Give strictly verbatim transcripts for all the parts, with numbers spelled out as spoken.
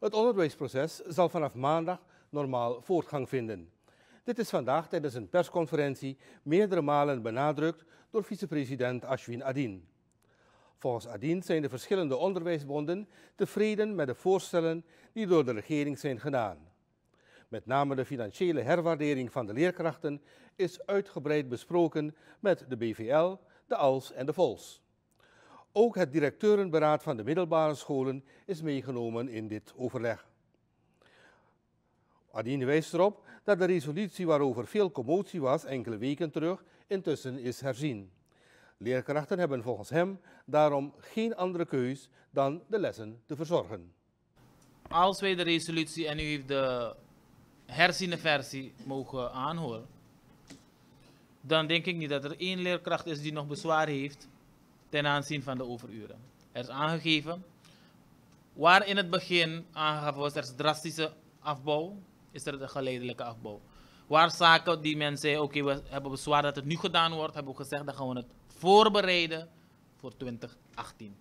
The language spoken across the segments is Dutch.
Het onderwijsproces zal vanaf maandag normaal voortgang vinden. Dit is vandaag tijdens een persconferentie meerdere malen benadrukt door vicepresident Ashwin Adin. Volgens Adin zijn de verschillende onderwijsbonden tevreden met de voorstellen die door de regering zijn gedaan. Met name de financiële herwaardering van de leerkrachten is uitgebreid besproken met de B V L, de A L S en de V O L S. Ook het directeurenberaad van de middelbare scholen is meegenomen in dit overleg. Adin wijst erop dat de resolutie waarover veel commotie was enkele weken terug intussen is herzien. Leerkrachten hebben volgens hem daarom geen andere keus dan de lessen te verzorgen. Als wij de resolutie en u heeft de herziene versie mogen aanhoren, dan denk ik niet dat er één leerkracht is die nog bezwaar heeft ten aanzien van de overuren. Er is aangegeven, waar in het begin aangegeven was er drastische afbouw, is er een geleidelijke afbouw. Waar zaken die men zei, oké, okay, we hebben bezwaar dat het nu gedaan wordt, hebben we gezegd dat gaan we het voorbereiden voor twintig achttien.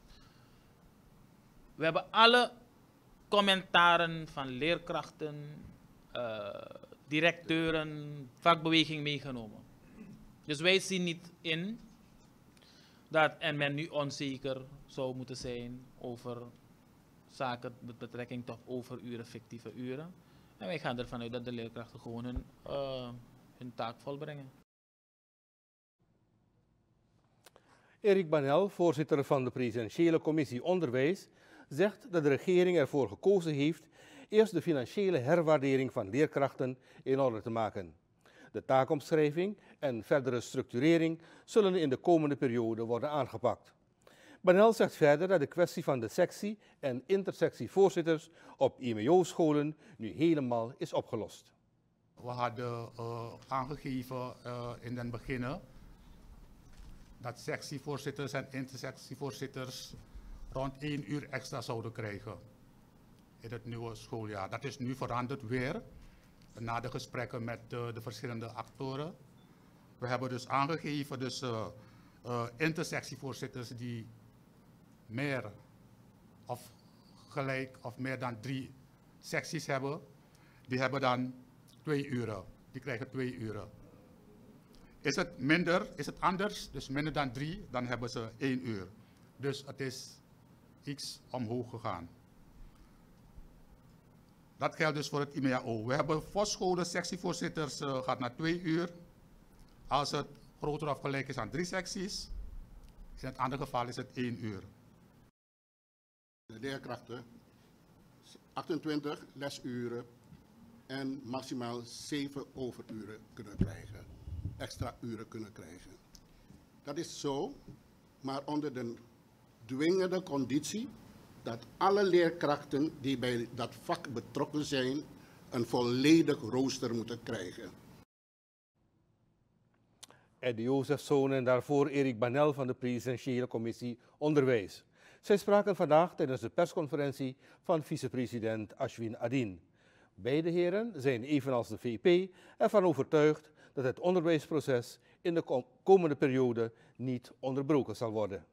We hebben alle commentaren van leerkrachten, uh, directeuren, vakbeweging meegenomen. Dus wij zien niet in dat en men nu onzeker zou moeten zijn over zaken met betrekking tot overuren, fictieve uren. En wij gaan ervan uit dat de leerkrachten gewoon hun, uh, hun taak volbrengen. Erik Banel, voorzitter van de presidentiële commissie Onderwijs, zegt dat de regering ervoor gekozen heeft eerst de financiële herwaardering van leerkrachten in orde te maken. De taakomschrijving en verdere structurering zullen in de komende periode worden aangepakt. Banel zegt verder dat de kwestie van de sectie- en intersectievoorzitters op I M E O-scholen nu helemaal is opgelost. We hadden uh, aangegeven uh, in het begin dat sectievoorzitters en intersectievoorzitters rond één uur extra zouden krijgen in het nieuwe schooljaar. Dat is nu veranderd weer na de gesprekken met de, de verschillende actoren. We hebben dus aangegeven, dus uh, uh, intersectievoorzitters die meer of gelijk of meer dan drie secties hebben, die hebben dan twee uren. Die krijgen twee uren. Is het minder, is het anders, dus minder dan drie, dan hebben ze één uur. Dus het is iets omhoog gegaan. Dat geldt dus voor het I M E O. We hebben voor scholen sectievoorzitters uh, gaat naar twee uur. Als het groter of gelijk is aan drie secties. In het andere geval is het één uur. De leerkrachten achtentwintig lesuren en maximaal zeven overuren kunnen krijgen. Extra uren kunnen krijgen. Dat is zo, maar onder de dwingende conditie dat alle leerkrachten die bij dat vak betrokken zijn een volledig rooster moeten krijgen. Eddie Jozefzoon en daarvoor Erik Banel van de presidentiële commissie Onderwijs. Zij spraken vandaag tijdens de persconferentie van vicepresident Ashwin Adin. Beide heren zijn evenals de V P ervan overtuigd dat het onderwijsproces in de komende periode niet onderbroken zal worden.